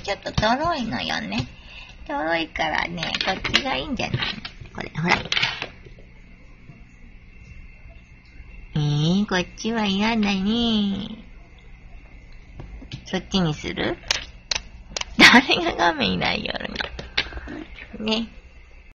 ちょっととろいのよね。とろいからね、こっちがいいんじゃないの？これ、ほら。こっちは嫌だね。そっちにする？誰が画面いないよね。ね。